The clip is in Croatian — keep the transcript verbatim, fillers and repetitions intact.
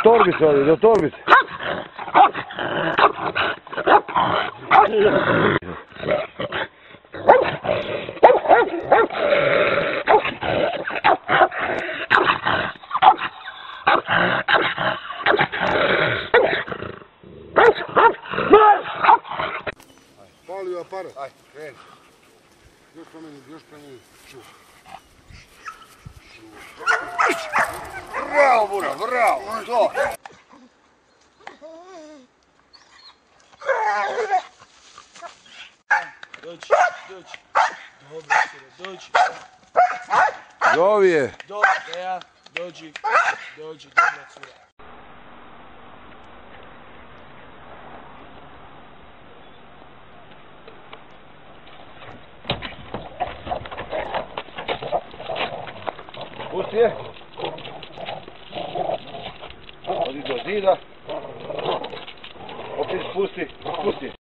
torbice ovdje, do torbice. Palio aparat. Aj, kreni. Još promeni, još promeni. Čuo. Bravo, Bura, bravo. To. Dođi, dođi. Dobro, sire, dođi. Zovi je. Dobro, ja, dođi, dođi, dobro, cura. Pusti je. Odi do zida. Opet spusti, spusti.